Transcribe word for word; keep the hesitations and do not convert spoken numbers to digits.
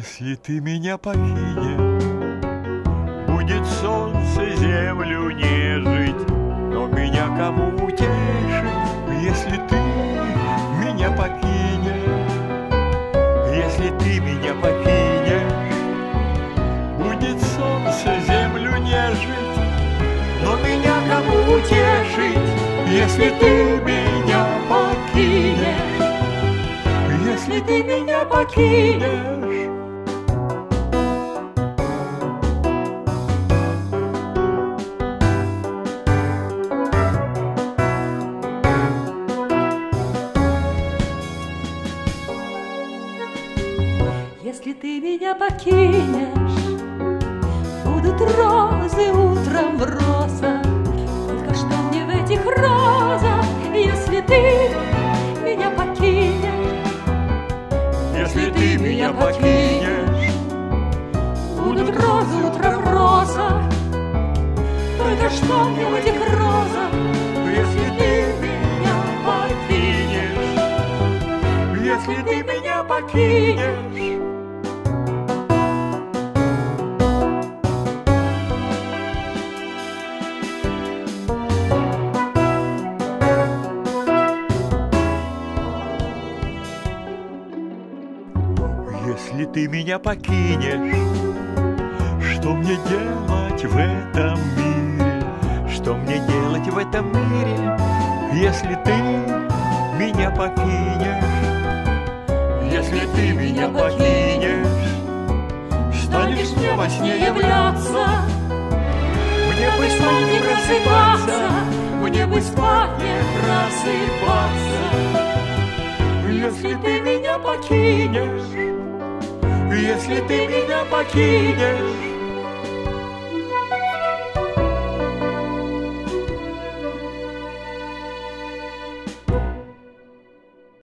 Если ты меня покинешь, будет солнце землю нежить, но меня кому утешить, если ты меня покинешь? Если ты меня покинешь, будет солнце землю нежить, но меня кому утешить, если ты меня покинешь? Если ты меня покинешь. Если ты меня покинешь, будут розы утром в розах. Только что мне в этих розах, если ты меня покинешь? Если ты меня покинешь, будут розы утром в розах. Только что мне в этих розах, если ты меня покинешь, если ты меня покинешь. Если ты меня покинешь, что мне делать в этом мире? Что мне делать в этом мире, если ты меня покинешь? Если ты меня покинешь, станешь мне во сне являться, мне бы спать не просыпаться, мне бы спать не просыпаться. Если ты меня покинешь, если ты меня покинешь,